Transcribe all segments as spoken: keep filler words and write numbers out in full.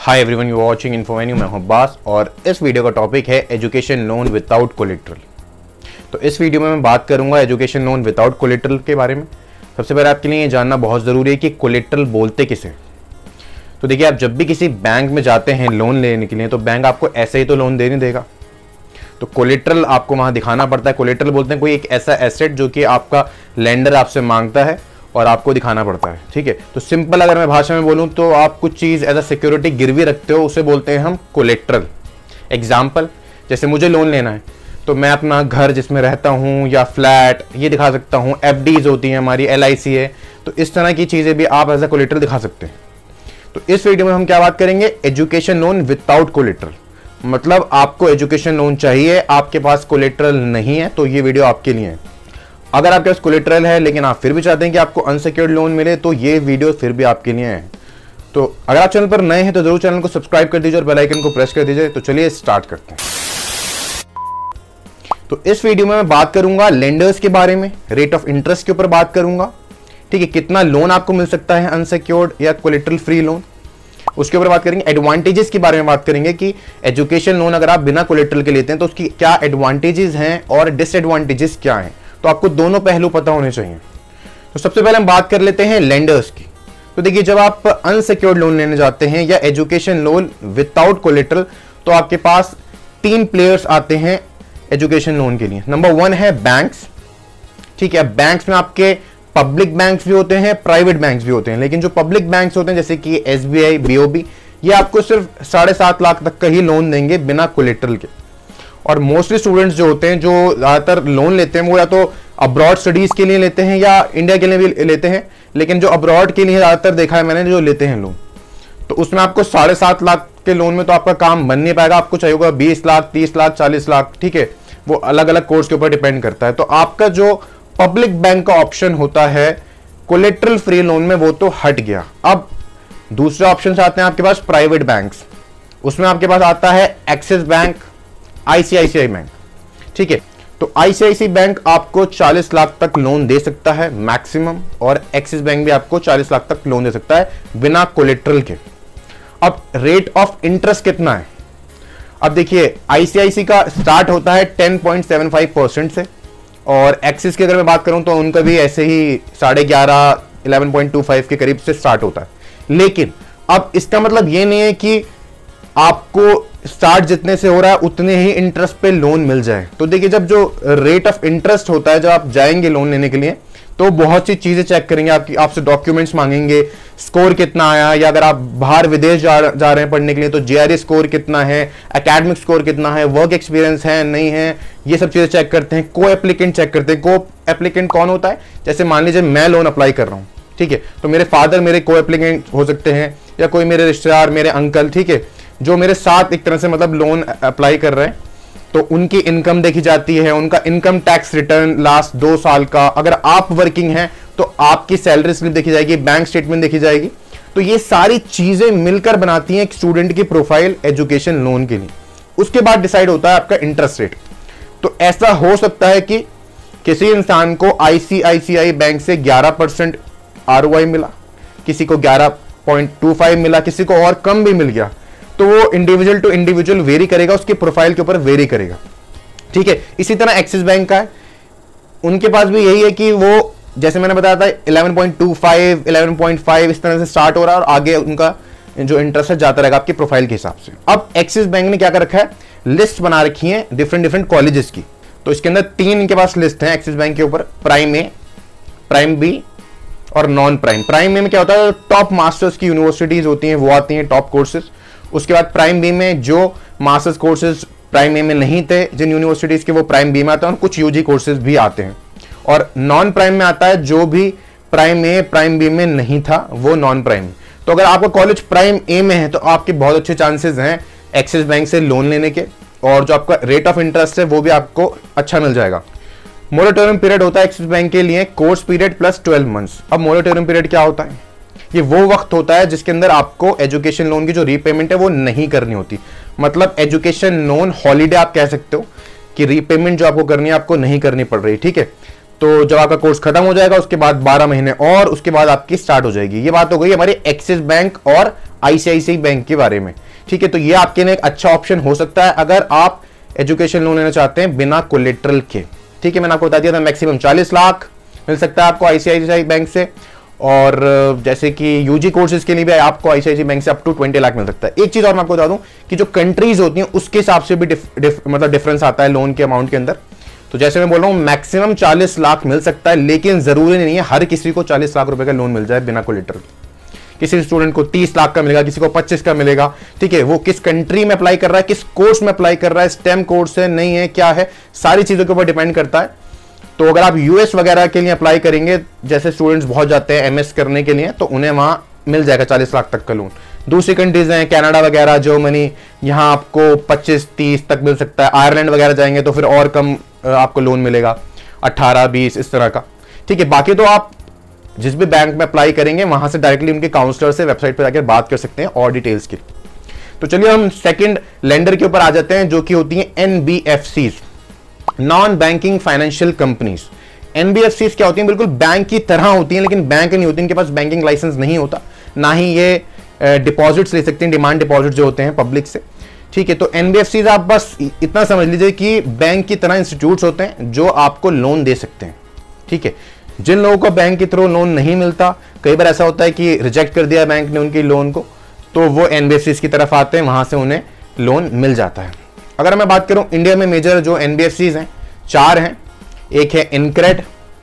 Hi everyone, you watching Infovenue. मैं हूं अब्बास और इस वीडियो का टॉपिक है एजुकेशन लोन विदाउट कोलेट्रल। तो इस वीडियो में मैं बात करूंगा एजुकेशन लोन विदाउट कोलेट्रल के बारे में। सबसे पहले आपके लिए ये जानना बहुत ज़रूरी है कि कोलेट्रल बोलते किसे। तो देखिए, आप जब भी किसी बैंक में जाते हैं लोन लेने के लिए तो बैंक आपको ऐसे ही तो लोन दे नहीं देगा, तो कोलेट्रल आपको वहाँ दिखाना पड़ता है। कोलेट्रल बोलते हैं कोई एक ऐसा एसेट जो कि आपका लेंडर आपसे मांगता है और आपको दिखाना पड़ता है। ठीक है, तो सिंपल अगर मैं भाषा में बोलूं तो आप कुछ चीज़ एज अ सिक्योरिटी गिरवी रखते हो, उसे बोलते हैं हम कोलेट्रल। एग्जाम्पल, जैसे मुझे लोन लेना है तो मैं अपना घर जिसमें रहता हूं या फ्लैट ये दिखा सकता हूं। एफडीज होती हैं हमारी, एल आई सी है, तो इस तरह की चीज़ें भी आप एज अ कोलेट्रल दिखा सकते हैं। तो इस वीडियो में हम क्या बात करेंगे, एजुकेशन लोन विदाउट कोलेट्रल। मतलब आपको एजुकेशन लोन चाहिए, आपके पास कोलेट्रल नहीं है, तो ये वीडियो आपके लिए है। अगर आपके पास कोलेट्रल है लेकिन आप फिर भी चाहते हैं कि आपको अनसिक्योर्ड लोन मिले, तो ये वीडियो फिर भी आपके लिए है। तो अगर आप चैनल पर नए हैं तो जरूर चैनल को सब्सक्राइब कर दीजिए और बेल आइकन को प्रेस कर दीजिए। तो चलिए स्टार्ट करते हैं। तो इस वीडियो में मैं बात करूंगा लेंडर्स के बारे में, रेट ऑफ इंटरेस्ट के ऊपर बात करूंगा। ठीक है, कितना लोन आपको मिल सकता है अनसिक्योर्ड या कोलेट्रल फ्री लोन, उसके ऊपर बात करेंगे। एडवांटेजेस के बारे में बात करेंगे कि एजुकेशन लोन अगर आप बिना कोलेट्रल के लेते हैं तो उसकी क्या एडवांटेजेस हैं और डिसएडवांटेजेस क्या हैं, तो आपको दोनों पहलू पता होने चाहिए। तो सबसे पहले हम बात कर लेते हैं लेंडर्स की। तो देखिए, जब आप अनसिक्योर्ड लोन लेने जाते हैं या एजुकेशन लोन विदाउट कोलेट्रल, तो आपके पास तीन प्लेयर्स आते हैं एजुकेशन लोन के लिए। नंबर वन है बैंक्स। ठीक है, बैंक्स में आपके पब्लिक बैंक्स भी होते हैं, प्राइवेट बैंक्स भी होते हैं, लेकिन जो पब्लिक बैंक्स होते हैं जैसे कि S B I, B O B, ये आपको सिर्फ साढ़े सात लाख तक का ही लोन देंगे बिना कोलेट्रल के। और मोस्टली स्टूडेंट्स जो होते हैं जो ज़्यादातर लोन लेते हैं वो या तो अब्रॉड स्टडीज़ के लिए लेते हैं या इंडिया के लिए भी लेते हैं, लेकिन जो अब्रॉड के लिए ज़्यादातर देखा है मैंने जो लेते हैं लोन, तो उसमें आपको साढ़े सात लाख के लोन में तो आपका काम बन नहीं पाएगा। आपको चाहिए होगा बीस लाख, तीस लाख, चालीस लाख। ठीक है, वो अलग अलग कोर्स के ऊपर डिपेंड करता है। तो आपका जो पब्लिक बैंक का ऑप्शन होता है कोलेट्रल फ्री लोन में, वो तो हट गया। अब दूसरे ऑप्शन आते हैं आपके पास प्राइवेट बैंक्स। उसमें आपके पास आता है Axis bank, I C I C I bank. ठीक है, तो आई C I C I bank आपको चालीस लाख तक लोन दे सकता है मैक्सिमम, और एक्सिस बैंक भी आपको चालीस लाख तक लोन दे सकता है बिना कोलेट्रल के। अब रेट ऑफ इंटरेस्ट कितना है, अब देखिए आई सी आई सी आई का स्टार्ट होता है ten point seven five percent से, और एक्सिस की अगर मैं बात करूं तो उनका भी ऐसे ही साढ़े ग्यारह इलेवन पॉइंट टू फाइव के करीब से स्टार्ट होता है। लेकिन अब इसका मतलब ये नहीं है कि आपको स्टार्ट जितने से हो रहा है उतने ही इंटरेस्ट पे लोन मिल जाए। तो देखिए, जब जो रेट ऑफ इंटरेस्ट होता है, जब आप जाएंगे लोन लेने के लिए तो बहुत सी चीजें चेक करेंगे, आपकी आपसे डॉक्यूमेंट्स मांगेंगे, स्कोर कितना आया, या अगर आप बाहर विदेश जा, जा रहे हैं पढ़ने के लिए तो जे आर ई स्कोर कितना है, एकेडमिक स्कोर कितना है, वर्क एक्सपीरियंस है नहीं है, ये सब चीजें चेक करते हैं। को एप्लीकेंट चेक करते हैं। को एप्लीकेंट कौन होता है, जैसे मान लीजिए मैं लोन अप्लाई कर रहा हूँ, ठीक है, तो मेरे फादर मेरे को एप्लीकेंट हो सकते हैं, या कोई मेरे रिश्तेदार, मेरे अंकल, ठीक है, जो मेरे साथ एक तरह से मतलब लोन अप्लाई कर रहे हैं, तो उनकी इनकम देखी जाती है, उनका इनकम टैक्स रिटर्न लास्ट दो साल का। अगर आप वर्किंग हैं तो आपकी सैलरी स्लिप देखी जाएगी, बैंक स्टेटमेंट देखी जाएगी। तो ये सारी चीजें मिलकर बनाती हैं एक स्टूडेंट की प्रोफाइल एजुकेशन लोन के लिए। उसके बाद डिसाइड होता है आपका इंटरेस्ट रेट। तो ऐसा हो सकता है कि किसी इंसान को आई C I C I bank से ग्यारह परसेंट आर ओ आई मिला, किसी को ग्यारह पॉइंट टू फाइव मिला, किसी को और कम भी मिल गया। तो वो इंडिविजुअल टू इंडिविजुअल वेरी करेगा, उसकी प्रोफाइल के ऊपर वेरी करेगा। ठीक है, इसी तरह एक्सिस बैंक का है, उनके पास भी यही है कि वो जैसे मैंने बताया था eleven point two five, eleven point five इस तरह से स्टार्ट हो रहा है, और आगे उनका जो इंटरेस्ट है जाता रहेगा आपकी प्रोफाइल के हिसाब से। अब एक्सिस बैंक ने क्या कर रखा है, लिस्ट बना रखी है डिफरेंट डिफरेंट कॉलेजेस की। तो इसके अंदर तीन इनके पास लिस्ट है एक्सिस बैंक के ऊपर, प्राइम ए, प्राइम बी और नॉन प्राइम। प्राइम ए में क्या होता है, टॉप मास्टर्स की यूनिवर्सिटीज होती हैं वो आती हैं, टॉप कोर्सेज। उसके बाद प्राइम बी में जो मास्टर्स कोर्सेज प्राइम ए में नहीं थे जिन यूनिवर्सिटीज के, वो प्राइम बी में आते हैं, और कुछ यूजी कोर्सेज भी आते हैं। और नॉन प्राइम में आता है जो भी प्राइम ए प्राइम बी में नहीं था, वो नॉन प्राइम। तो अगर आपका कॉलेज प्राइम ए में है तो आपके बहुत अच्छे चांसेस हैं एक्सिस बैंक से लोन लेने के, और जो आपका रेट ऑफ इंटरेस्ट है वो भी आपको अच्छा मिल जाएगा। मोरेटोरियम पीरियड होता है एक्सिस बैंक के लिए course period plus twelve months. अब मोरेटोरियम पीरियड क्या होता है, ये वो वक्त होता है जिसके अंदर आपको एजुकेशन लोन की जो रीपेमेंट है वो नहीं करनी होती। मतलब एजुकेशन लोन हॉलीडे आप कह सकते हो कि रीपेमेंट जो आपको करनी है आपको नहीं करनी पड़ रही। ठीक है, तो जब आपका कोर्स खत्म हो जाएगा उसके बाद बारह महीने और उसके बाद आपकी स्टार्ट हो जाएगी। ये बात हो गई हमारे एक्सिस बैंक और आईसीआईसीआई बैंक के बारे में, ठीक है। तो ये आपके लिए एक अच्छा ऑप्शन हो सकता है अगर आप एजुकेशन लोन लेना चाहते हैं बिना कोलेट्रल के, ठीक है। मैंने आपको बता दिया था मैक्सिमम चालीस लाख मिल सकता है आपको आईसीआईसीआई बैंक से, और जैसे कि यूजी कोर्सेज के लिए भी आपको आईसीआईसीआई बैंक से अप टू बीस लाख मिल सकता है। एक चीज और मैं आपको बता दूं कि जो कंट्रीज होती हैं उसके हिसाब से भी डिफ, डिफ, मतलब डिफरेंस आता है लोन के अमाउंट के अंदर। तो जैसे मैं बोल रहा हूं मैक्सिमम चालीस लाख मिल सकता है, लेकिन जरूरी नहीं है हर किसी को चालीस लाख रुपए का लोन मिल जाए बिना कोलेट्रल। किसी स्टूडेंट को तीस लाख का मिलेगा, किसी को पच्चीस का मिलेगा, ठीक है। वो किस कंट्री में अप्लाई कर रहा है, किस कोर्स में अप्लाई कर रहा है, स्टेम कोर्स है नहीं है, क्या है, सारी चीजों के ऊपर डिपेंड करता है। तो अगर आप यूएस वगैरह के लिए अप्लाई करेंगे, जैसे स्टूडेंट्स बहुत जाते हैं एमएस करने के लिए, तो उन्हें वहां मिल जाएगा चालीस लाख तक का लोन। दूसरी कंट्रीज हैं कनाडा वगैरह, जर्मनी, यहां आपको पच्चीस तीस तक मिल सकता है। आयरलैंड वगैरह जाएंगे तो फिर और कम आपको लोन मिलेगा, अट्ठारह बीस इस तरह का, ठीक है। बाकी तो आप जिस भी बैंक में अप्लाई करेंगे वहां से डायरेक्टली उनके काउंसलर से वेबसाइट पर जाकर बात कर सकते हैं और डिटेल्स की। तो चलिए हम सेकंड लेंडर के ऊपर आ जाते हैं, जो कि होती है NBFCs, non banking financial companies. NBFCs क्या होती हैं? बिल्कुल बैंक की तरह होती हैं, लेकिन बैंक नहीं होती, इनके पास बैंकिंग लाइसेंस नहीं होता, ना ही ये डिपॉजिट्स ले सकते हैं, डिमांड डिपॉजिट जो होते हैं पब्लिक से, ठीक है। तो एनबीएफसीज आप बस इतना समझ लीजिए कि बैंक की तरह इंस्टीट्यूट्स होते हैं जो आपको लोन दे सकते हैं, ठीक है। जिन लोगों को बैंक के थ्रू लोन नहीं मिलता, कई बार ऐसा होता है कि रिजेक्ट कर दिया बैंक ने उनकी लोन को, तो वो एनबीएफसीज की तरफ आते हैं, वहां से उन्हें लोन मिल जाता है। अगर मैं बात करूं इंडिया में मेजर जो एनबीएफसीज हैं, चार हैं। एक है इनक्रेड,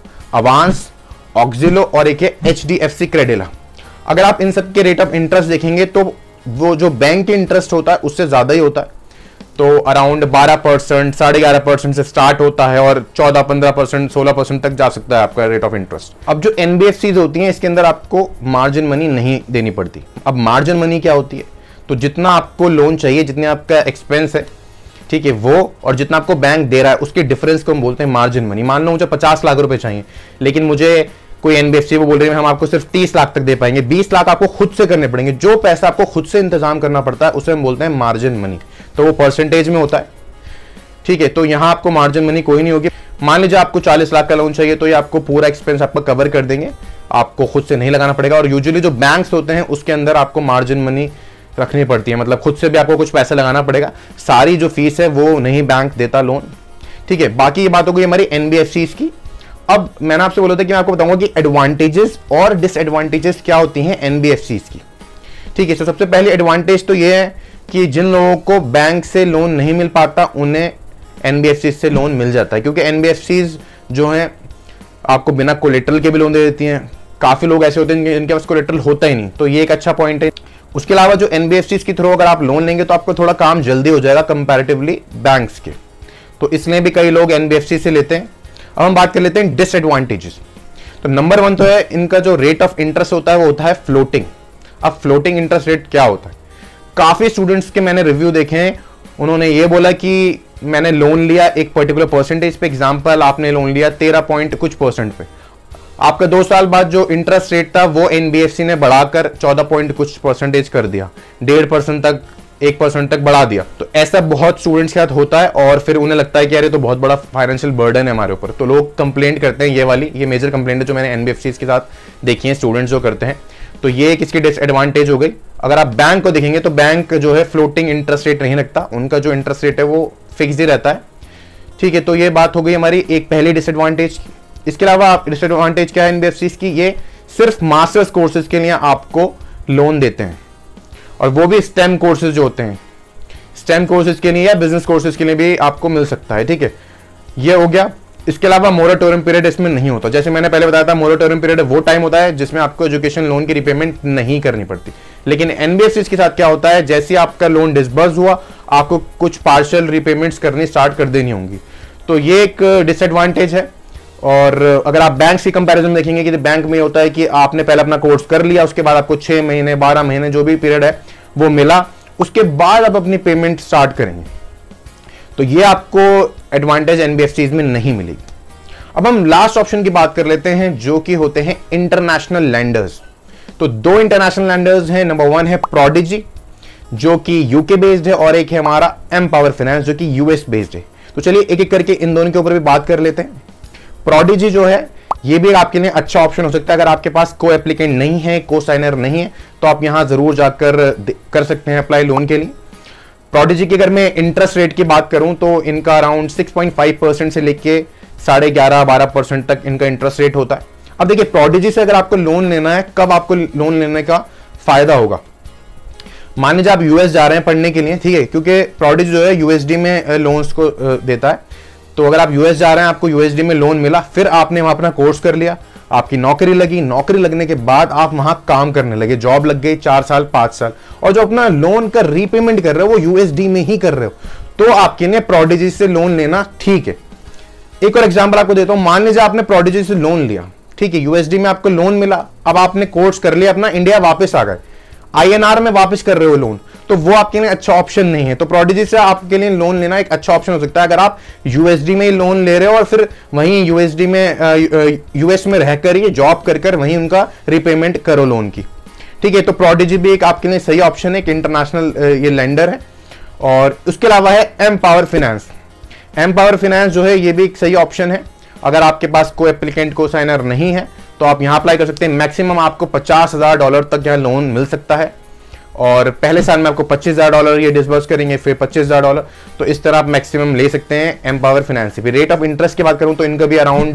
अवांस, ऑक्सिलो और एक है एचडीएफसी क्रेडिला। अगर आप इन सब के रेट ऑफ इंटरेस्ट देखेंगे तो वो जो बैंक के इंटरेस्ट होता है उससे ज्यादा ही होता है। तो अराउंड बारह परसेंट साढ़े ग्यारह परसेंट से स्टार्ट होता है और चौदह पंद्रह परसेंट सोलह परसेंट तक जा सकता है आपका रेट ऑफ इंटरेस्ट। अब जो एनबीएफसीज होती हैं इसके अंदर आपको मार्जिन मनी नहीं देनी पड़ती। अब मार्जिन मनी क्या होती है? तो जितना आपको लोन चाहिए, जितने आपका एक्सपेंस है, ठीक है, वो और जितना आपको बैंक दे रहा है उसके डिफरेंस को हम बोलते हैं मार्जिन मनी। मान लो मुझे पचास लाख रुपए चाहिए, लेकिन मुझे कोई एनबीएफसी वो बोल रही है हम आपको सिर्फ तीस लाख तक दे पाएंगे, बीस लाख आपको खुद से करने पड़ेंगे। जो पैसा आपको खुद से इंतजाम करना पड़ता है उसे हम बोलते हैं मार्जिन मनी। तो वो परसेंटेज में होता है, ठीक है। तो यहां आपको मार्जिन मनी कोई नहीं होगी। मान लीजिए आपको चालीस लाख का लोन चाहिए, तो ये आपको पूरा एक्सपेंस आपका कवर कर देंगे, आपको खुद से नहीं लगाना पड़ेगा। और यूजुअली जो बैंक्स होते हैं उसके अंदर आपको मार्जिन मनी रखनी पड़ती है, मतलब खुद से भी आपको कुछ पैसा लगाना पड़ेगा। सारी जो फीस है वो नहीं बैंक देता लोन, ठीक है। बाकी ये बात हो गई हमारी एनबीएफसीज की। अब मैंने आपसे बोला था कि मैं आपको बताऊंगा कि एडवांटेजेस और डिसएडवांटेजेस क्या होती हैं एनबीएफसीज की, ठीक है। तो सबसे पहले एडवांटेज तो ये है कि जिन लोगों को बैंक से लोन नहीं मिल पाता उन्हें एनबीएफसीज से लोन मिल जाता है, क्योंकि एनबीएफसीज जो हैं आपको बिना कोलेट्रल के भी लोन दे देती हैं। काफी लोग ऐसे होते हैं जिनके पास कोलेट्रल होता ही नहीं, तो ये एक अच्छा पॉइंट है। उसके अलावा जो एनबीएफसीज के थ्रू अगर आप लोन लेंगे तो आपको थोड़ा काम जल्दी हो जाएगा कंपैरेटिवली बैंक्स के, तो इसलिए भी कई लोग एनबीएफसी से लेते हैं। अब हम बात कर लेते हैं डिसएडवांटेजेस। तो नंबर वन तो है इनका जो रेट ऑफ इंटरेस्ट होता है वो होता है फ्लोटिंग। अब फ्लोटिंग इंटरेस्ट रेट क्या होता है? काफी स्टूडेंट्स के मैंने रिव्यू देखे हैं, उन्होंने ये बोला कि मैंने लोन लिया एक पर्टिकुलर परसेंटेज पे, एग्जांपल आपने लोन लिया तेरह पॉइंट कुछ परसेंट पे, आपका दो साल बाद जो इंटरेस्ट रेट था वो एनबीएफसी ने बढ़ाकर चौदह पॉइंट कुछ परसेंटेज कर दिया, डेढ़ परसेंट तक एक परसेंट तक बढ़ा दिया। तो ऐसा बहुत स्टूडेंट्स के साथ होता है और फिर उन्हें लगता है कि यार ये तो बहुत बड़ा फाइनेंशियल बर्डन है हमारे ऊपर, तो लोग कंप्लेंट करते हैं। ये वाली ये मेजर कंप्लेंट है जो मैंने एनबीएफसी के साथ देखी है, स्टूडेंट्स जो करते हैं। तो ये किसकी डिसएडवांटेज हो गई। अगर आप बैंक को देखेंगे तो बैंक जो है फ्लोटिंग इंटरेस्ट रेट नहीं रखता, उनका जो इंटरेस्ट रेट है वो फिक्स ही रहता है, ठीक है। तो ये बात हो गई हमारी एक पहली डिसएडवांटेज की। इसके अलावा डिसएडवांटेज क्या है एनबीएफसी की? ये सिर्फ मास्टर्स कोर्सेज के लिए आपको लोन देते हैं, और वो भी स्टेम कोर्सेज जो होते हैं, स्टेम कोर्सेज के लिए या बिजनेस कोर्सेज के लिए भी आपको मिल सकता है, ठीक है। ये हो गया। इसके अलावा मोरेटोरियम पीरियड इसमें नहीं होता। जैसे मैंने पहले बताया था, मोरेटोरियम पीरियड वो टाइम होता है जिसमें आपको एजुकेशन लोन की रिपेमेंट नहीं करनी पड़ती। लेकिन एनबीएफसी के साथ क्या होता है, जैसे आपका लोन डिसबर्स हुआ आपको कुछ पार्शियल रिपेमेंट्स करनी स्टार्ट कर देनी होंगी। तो ये एक डिसएडवांटेज है। और अगर आप बैंक की कंपैरिजन देखेंगे कि बैंक में होता है कि आपने पहले अपना कोर्स कर लिया, उसके बाद आपको छह महीने बारह महीने जो भी पीरियड है वो मिला, उसके बाद आप अपनी पेमेंट स्टार्ट करेंगे। तो ये आपको एडवांटेज एनबीएफसीज में नहीं मिलेगी। अब हम लास्ट ऑप्शन की बात कर लेते हैं जो कि होते हैं इंटरनेशनल लैंडर्स। तो दो इंटरनेशनल लैंडर्स हैं, नंबर वन है प्रोडिजी जो कि यूके बेस्ड है, और एक है हमारा एम पावर फाइनेंस जो कि यूएस बेस्ड है। तो चलिए एक एक करके इन दोनों के ऊपर भी बात कर लेते हैं। प्रोडिजी जो है ये भी आपके लिए अच्छा ऑप्शन हो सकता है। अगर आपके पास को एप्लीकेंट नहीं है, को साइनर नहीं है, तो आप यहां जरूर जाकर कर सकते हैं अप्लाई लोन के लिए। प्रोडिजी की अगर मैं इंटरेस्ट रेट की बात करूं तो इनका around six point five percent से लेके साढ़े ग्यारह बारह परसेंट तक इनका इंटरेस्ट रेट होता है। अब देखिए प्रोडिजी से अगर आपको लोन लेना है, कब आपको लोन लेने का फायदा होगा, मान लीजिए आप यूएस जा रहे हैं पढ़ने के लिए, ठीक है, क्योंकि प्रोडिजी जो है यूएसडी में लोन्स को देता है। तो अगर आप यूएस जा रहे हैं, आपको यूएसडी में लोन मिला, फिर आपने वहां अपना कोर्स कर लिया, आपकी नौकरी लगी, नौकरी लगने के बाद आप वहां काम करने लगे, जॉब लग गई चार साल पांच साल, और जो अपना लोन का रीपेमेंट कर रहे हो वो यूएसडी में ही कर रहे हो, तो आपके लिए प्रोडिजी से लोन लेना ठीक है। एक और एग्जांपल आपको देता हूं, मान लीजिए आपने प्रोडिजी से लोन लिया, ठीक है, यूएसडी में आपको लोन मिला, अब आपने कोर्स कर लिया, अपना इंडिया वापस आ गए, आईएनआर में वापस कर रहे हो लोन, तो वो आपके लिए अच्छा ऑप्शन नहीं है। तो प्रोडिजी से आपके लिए लोन लेना एक अच्छा ऑप्शन हो सकता है अगर आप यूएसडी में ही लोन ले रहे हो और फिर वहीं यूएसडी में यूएस में रहकर ये जॉब कर कर वहीं उनका रिपेमेंट करो लोन की, ठीक है। तो प्रोडिजी भी एक आपके लिए सही ऑप्शन है, कि इंटरनेशनल ये लेंडर है। और उसके अलावा है एमपावर फाइनेंस। एमपावर फाइनेंस जो है ये भी एक सही ऑप्शन है। अगर आपके पास कोई एप्लीकेंट को साइनर नहीं है तो आप यहां अप्लाई कर सकते हैं। मैक्सिमम आपको पचास हजार डॉलर तक यहां लोन मिल सकता है, और पहले साल में आपको पच्चीस हजार डॉलर ये डिसबर्स करेंगे, फिर पच्चीस हजार डॉलर, तो इस तरह आप मैक्सिमम ले सकते हैं एमपावर फाइनेंस से भी। रेट ऑफ इंटरेस्ट की बात करूं तो इनका भी अराउंड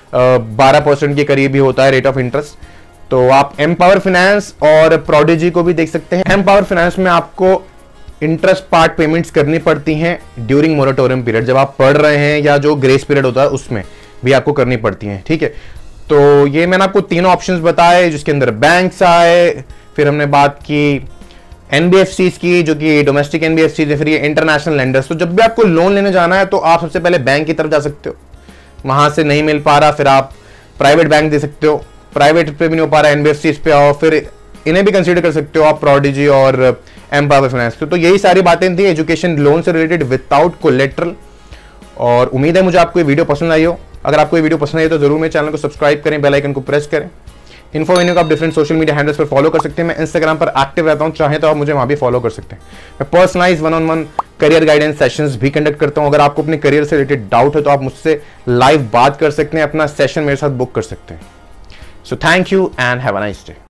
बारह परसेंट के करीब ही होता है रेट ऑफ इंटरेस्ट। तो आप एमपावर फाइनेंस और प्रोडिजी को भी देख सकते हैं। एमपावर फाइनेंस में आपको इंटरेस्ट पार्ट पेमेंट्स करनी पड़ती हैं ड्यूरिंग मोरेटोरियम पीरियड, जब आप पढ़ रहे हैं या जो ग्रेस पीरियड होता है उसमें भी आपको करनी पड़ती हैं, ठीक है। तो ये मैंने आपको तीनों ऑप्शंस बताए, जिसके अंदर बैंक्स आए, फिर हमने बात की एनबीएफसीज की जो कि डोमेस्टिक एनबीएफसीज है, फिर ये इंटरनेशनल लेंडर्स। तो जब भी आपको लोन लेने जाना है तो आप सबसे पहले बैंक की तरफ जा सकते हो, वहां से नहीं मिल पा रहा फिर आप प्राइवेट बैंक दे सकते हो, प्राइवेट पे भी नहीं हो पा रहा एनबीएफसीज पे आओ, फिर इन्हें भी कंसीडर कर सकते हो आप, प्रोडिजी और एमपावर फाइनेंस। तो यही सारी बातें थी एजुकेशन लोन से रिलेटेड विदाउट कोलेटरल, और उम्मीद है मुझे आपको ये वीडियो पसंद आई हो। अगर आपको ये वीडियो पसंद आई तो जरूर मेरे चैनल को सब्सक्राइब करें, बेल आइकन को प्रेस करें। इन्फो वेन्यू को आप डिफरेंट सोशल मीडिया हैंडल्स पर फॉलो कर सकते हैं। मैं इंस्टाग्राम पर एक्टिव रहता हूं, चाहे तो आप मुझे वहां भी फॉलो कर सकते हैं। मैं personalize one on one career guidance sessions भी कंडक्ट करता हूं। अगर आपको अपने करियर से रिलेटेड डाउट है तो आप मुझसे लाइव बात कर सकते हैं, अपना सेशन मेरे साथ बुक कर सकते हैं। So thank you and have a nice day.